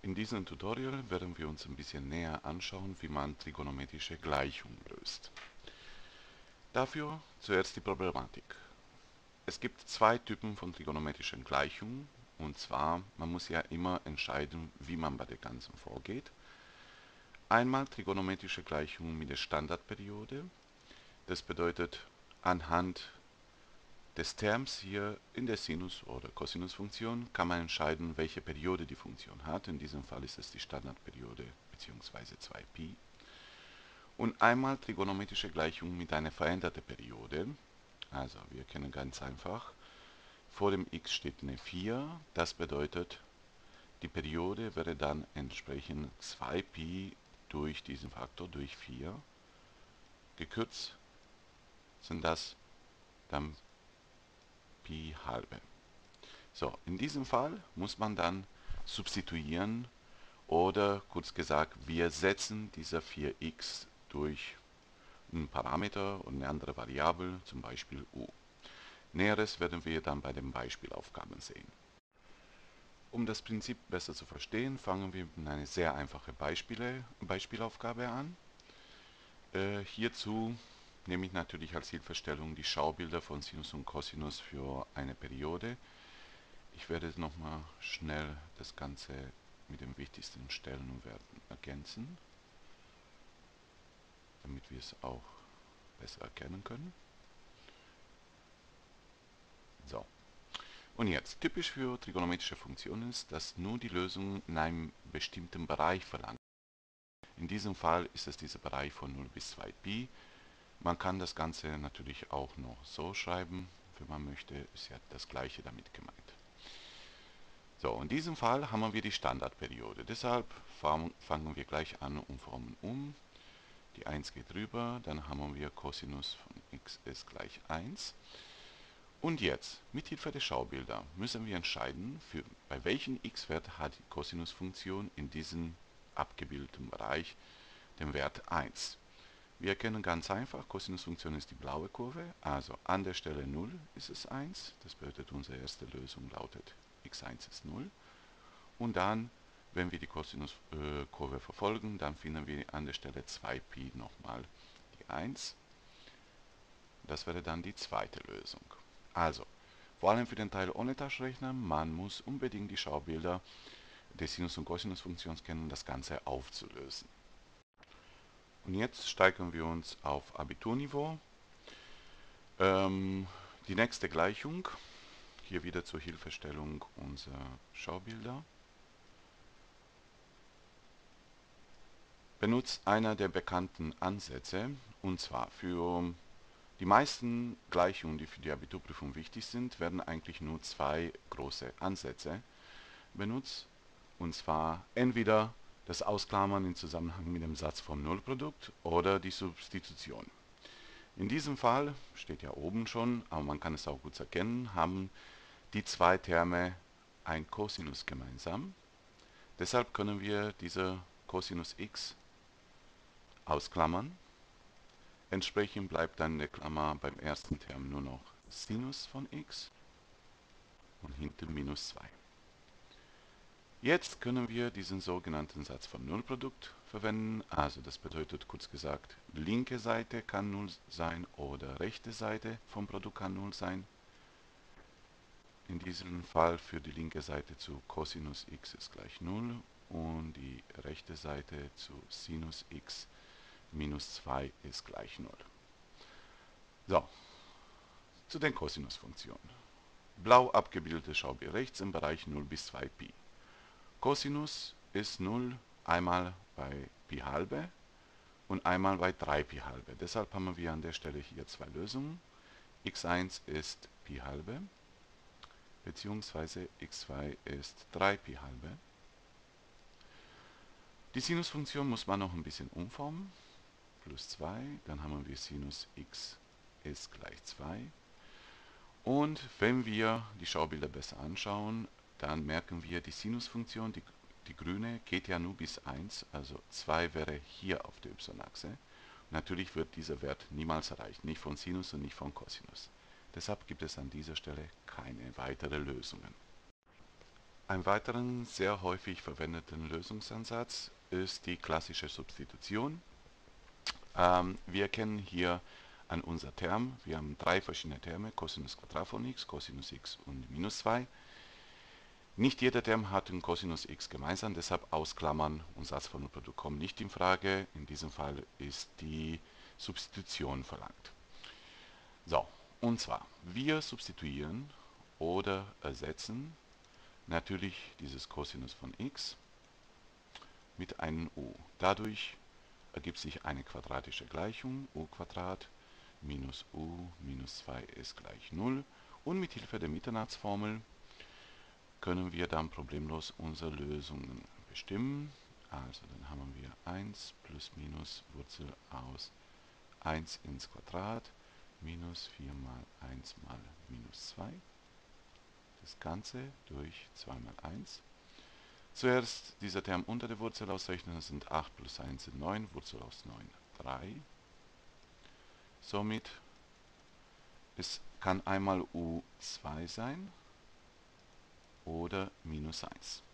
In diesem Tutorial werden wir uns ein bisschen näher anschauen, wie man trigonometrische Gleichungen löst. Dafür zuerst die Problematik. Es gibt zwei Typen von trigonometrischen Gleichungen, und zwar, man muss ja immer entscheiden, wie man bei der Ganzen vorgeht. Einmal trigonometrische Gleichungen mit der Standardperiode. Das bedeutet, anhand des Terms hier in der Sinus- oder Cosinusfunktion kann man entscheiden, welche Periode die Funktion hat. In diesem Fall ist es die Standardperiode bzw. 2π. Und einmal trigonometrische Gleichung mit einer veränderten Periode. Also wir kennen ganz einfach, vor dem x steht eine 4. Das bedeutet, die Periode wäre dann entsprechend 2π durch diesen Faktor, durch 4. Gekürzt sind das dann Pi halbe. So, in diesem Fall muss man dann substituieren oder kurz gesagt, wir setzen dieser 4x durch einen Parameter und eine andere Variable, zum Beispiel u. Näheres werden wir dann bei den Beispielaufgaben sehen. Um das Prinzip besser zu verstehen, fangen wir mit einer sehr einfachen Beispielaufgabe an. Hierzu nehme ich natürlich als Hilfestellung die Schaubilder von Sinus und Cosinus für eine Periode. Ich werde nochmal schnell das Ganze mit den wichtigsten Stellen und Werten ergänzen, damit wir es auch besser erkennen können. So. Und jetzt, typisch für trigonometrische Funktionen ist, dass nur die Lösung in einem bestimmten Bereich verlangt. In diesem Fall ist es dieser Bereich von 0 bis 2π. Man kann das Ganze natürlich auch noch so schreiben, wenn man möchte, ist ja das gleiche damit gemeint. So, in diesem Fall haben wir die Standardperiode. Deshalb fangen wir gleich an und formen um. Die 1 geht rüber, dann haben wir Cosinus von x ist gleich 1. Und jetzt, mit Hilfe der Schaubilder, müssen wir entscheiden, bei welchem x-Wert hat die Cosinusfunktion in diesem abgebildeten Bereich den Wert 1. Wir erkennen ganz einfach, Cosinusfunktion ist die blaue Kurve, also an der Stelle 0 ist es 1. Das bedeutet, unsere erste Lösung lautet x1 ist 0. Und dann, wenn wir die Cosinuskurve verfolgen, dann finden wir an der Stelle 2π nochmal die 1. Das wäre dann die zweite Lösung. Also, vor allem für den Teil ohne Taschenrechner, man muss unbedingt die Schaubilder der Sinus- und Cosinusfunktion kennen, um das Ganze aufzulösen. Und jetzt steigern wir uns auf Abiturniveau. Die nächste Gleichung, hier wieder zur Hilfestellung unserer Schaubilder, benutzt einer der bekannten Ansätze, und zwar für die meisten Gleichungen, die für die Abiturprüfung wichtig sind, werden eigentlich nur zwei große Ansätze benutzt, und zwar entweder das Ausklammern im Zusammenhang mit dem Satz vom Nullprodukt oder die Substitution. In diesem Fall, steht ja oben schon, aber man kann es auch gut erkennen, haben die zwei Terme ein Cosinus gemeinsam. Deshalb können wir diese Cosinus x ausklammern. Entsprechend bleibt dann in der Klammer beim ersten Term nur noch Sinus von x und hinten minus 2. Jetzt können wir diesen sogenannten Satz vom Nullprodukt verwenden. Also das bedeutet kurz gesagt, linke Seite kann 0 sein oder rechte Seite vom Produkt kann 0 sein. In diesem Fall für die linke Seite zu Cosinus x ist gleich 0 und die rechte Seite zu Sinus x minus 2 ist gleich 0. So, zu den Cosinusfunktionen. Blau abgebildete Schaubild rechts im Bereich 0 bis 2π. Cosinus ist 0 einmal bei Pi halbe und einmal bei 3π halbe. Deshalb haben wir an der Stelle hier zwei Lösungen. x1 ist Pi halbe, beziehungsweise x2 ist 3π halbe. Die Sinusfunktion muss man noch ein bisschen umformen. Plus 2, dann haben wir Sinus x ist gleich 2. Und wenn wir die Schaubilder besser anschauen, dann merken wir, die Sinusfunktion, die grüne, geht ja nur bis 1, also 2 wäre hier auf der y-Achse. Natürlich wird dieser Wert niemals erreicht, nicht von Sinus und nicht von Cosinus. Deshalb gibt es an dieser Stelle keine weiteren Lösungen. Ein weiteren sehr häufig verwendeten Lösungsansatz ist die klassische Substitution. Wir kennen hier an unser Term, wir haben drei verschiedene Terme, Cosinus Quadrat von x, Cosinus x und minus 2. Nicht jeder Term hat den Cosinus x gemeinsam, deshalb Ausklammern und Satzformelprodukt kommen nicht in Frage. In diesem Fall ist die Substitution verlangt. So, und zwar, wir substituieren oder ersetzen natürlich dieses Cosinus von x mit einem u. Dadurch ergibt sich eine quadratische Gleichung, u Quadrat minus u minus 2 ist gleich 0. Und mit Hilfe der Mitternachtsformel können wir dann problemlos unsere Lösungen bestimmen. Also dann haben wir 1 plus minus Wurzel aus 1 ins Quadrat minus 4 mal 1 mal minus 2. Das Ganze durch 2 mal 1. Zuerst dieser Term unter der Wurzel ausrechnen, das sind 8 plus 1 sind 9, Wurzel aus 9 3. Somit kann einmal u2 sein oder minus 1.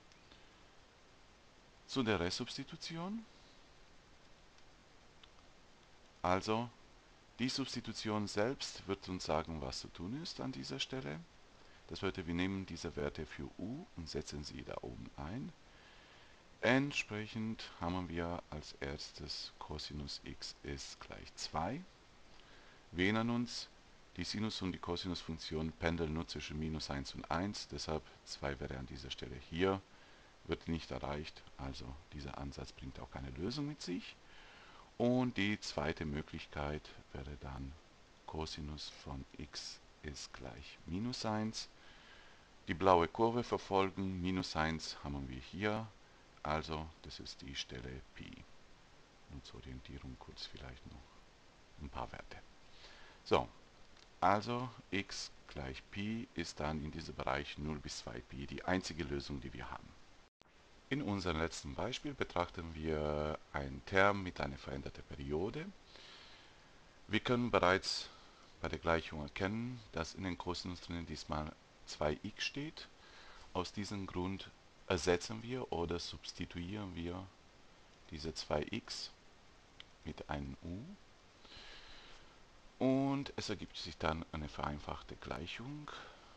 Zu der Resubstitution. Also die Substitution selbst wird uns sagen, was zu tun ist an dieser Stelle. Das bedeutet, wir nehmen diese Werte für u und setzen sie da oben ein. Entsprechend haben wir als erstes Cosinus x ist gleich 2. Wir erinnern uns, die Sinus- und die Cosinusfunktion pendeln nur zwischen minus 1 und 1, deshalb 2 wäre an dieser Stelle hier, wird nicht erreicht, also dieser Ansatz bringt auch keine Lösung mit sich. Und die zweite Möglichkeit wäre dann Cosinus von x ist gleich minus 1. Die blaue Kurve verfolgen, minus 1 haben wir hier, also das ist die Stelle Pi. Und zur Orientierung kurz vielleicht noch ein paar Werte. So, also x gleich Pi ist dann in diesem Bereich 0 bis 2 Pi die einzige Lösung, die wir haben. In unserem letzten Beispiel betrachten wir einen Term mit einer veränderten Periode. Wir können bereits bei der Gleichung erkennen, dass in den Cosinus drinnen diesmal 2x steht. Aus diesem Grund ersetzen wir oder substituieren wir diese 2x mit einem u. Und es ergibt sich dann eine vereinfachte Gleichung.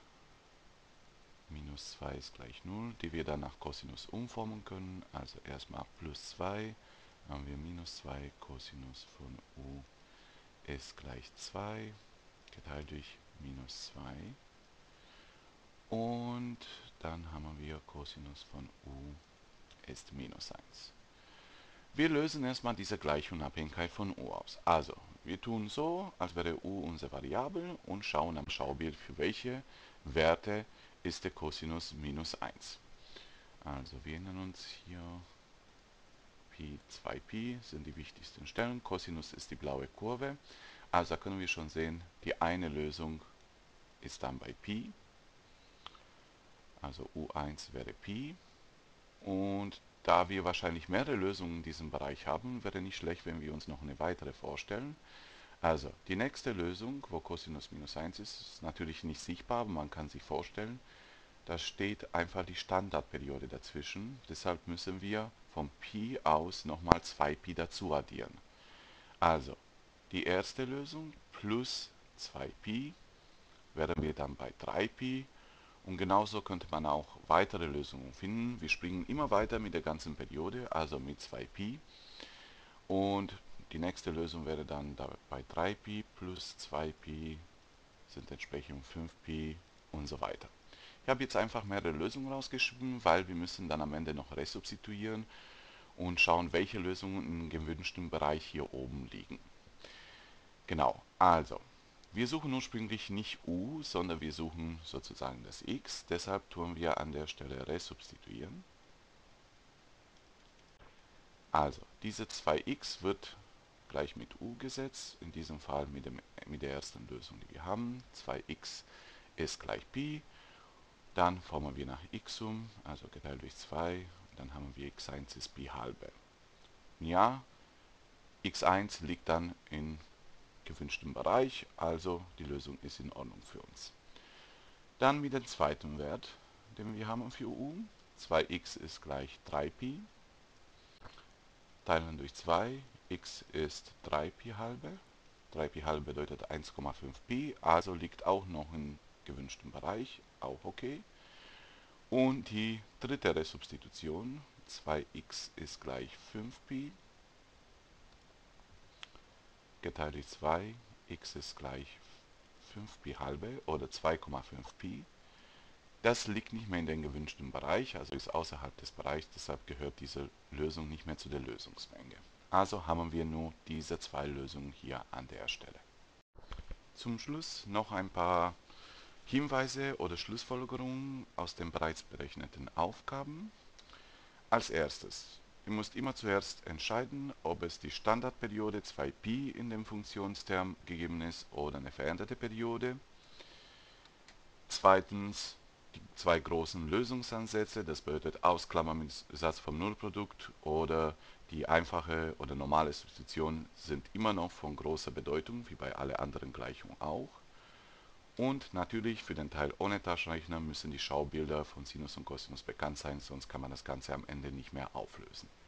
Minus 2 ist gleich 0, die wir dann nach Cosinus umformen können. Also erstmal plus 2, haben wir minus 2 Cosinus von u ist gleich 2, geteilt durch minus 2. Und dann haben wir Cosinus von u ist minus 1. Wir lösen erstmal diese Gleichunabhängigkeit von u aus. Also, wir tun so, als wäre u unsere Variable und schauen am Schaubild, für welche Werte ist der Cosinus minus 1. Also, wir nennen uns hier Pi, 2Pi sind die wichtigsten Stellen. Cosinus ist die blaue Kurve. Also, da können wir schon sehen, die eine Lösung ist dann bei Pi. Also, u1 wäre Pi. Und da wir wahrscheinlich mehrere Lösungen in diesem Bereich haben, wäre nicht schlecht, wenn wir uns noch eine weitere vorstellen. Also, die nächste Lösung, wo Cosinus minus 1 ist, ist natürlich nicht sichtbar, aber man kann sich vorstellen, da steht einfach die Standardperiode dazwischen. Deshalb müssen wir vom Pi aus nochmal 2Pi dazu addieren. Also, die erste Lösung plus 2Pi wären wir dann bei 3Pi. Und genauso könnte man auch weitere Lösungen finden. Wir springen immer weiter mit der ganzen Periode, also mit 2Pi. Und die nächste Lösung wäre dann bei 3Pi plus 2Pi sind entsprechend 5Pi und so weiter. Ich habe jetzt einfach mehrere Lösungen rausgeschrieben, weil wir müssen dann am Ende noch resubstituieren und schauen, welche Lösungen im gewünschten Bereich hier oben liegen. Genau, also wir suchen ursprünglich nicht u, sondern wir suchen sozusagen das x. Deshalb tun wir an der Stelle resubstituieren. Also, diese 2x wird gleich mit u gesetzt, in diesem Fall mit der ersten Lösung, die wir haben. 2x ist gleich Pi. Dann formen wir nach x um, also geteilt durch 2. Dann haben wir x1 ist Pi halbe. Ja, x1 liegt dann in gewünschten Bereich, also die Lösung ist in Ordnung für uns. Dann mit dem zweiten Wert, den wir haben für u. 2x ist gleich 3pi. Teilen durch 2, x ist 3pi halbe. 3pi halbe bedeutet 1,5pi, also liegt auch noch im gewünschten Bereich, auch okay. Und die dritte Resubstitution, 2x ist gleich 5pi, geteilt durch 2, x ist gleich 5pi halbe oder 2,5pi. Das liegt nicht mehr in den gewünschten Bereich, also ist außerhalb des Bereichs, deshalb gehört diese Lösung nicht mehr zu der Lösungsmenge. Also haben wir nur diese zwei Lösungen hier an der Stelle. Zum Schluss noch ein paar Hinweise oder Schlussfolgerungen aus den bereits berechneten Aufgaben. Als erstes, ihr müsst immer zuerst entscheiden, ob es die Standardperiode 2π in dem Funktionsterm gegeben ist oder eine veränderte Periode. Zweitens, die zwei großen Lösungsansätze, das bedeutet Ausklammern mit Satz vom Nullprodukt oder die einfache oder normale Substitution sind immer noch von großer Bedeutung, wie bei allen anderen Gleichungen auch. Und natürlich für den Teil ohne Taschenrechner müssen die Schaubilder von Sinus und Cosinus bekannt sein, sonst kann man das Ganze am Ende nicht mehr auflösen.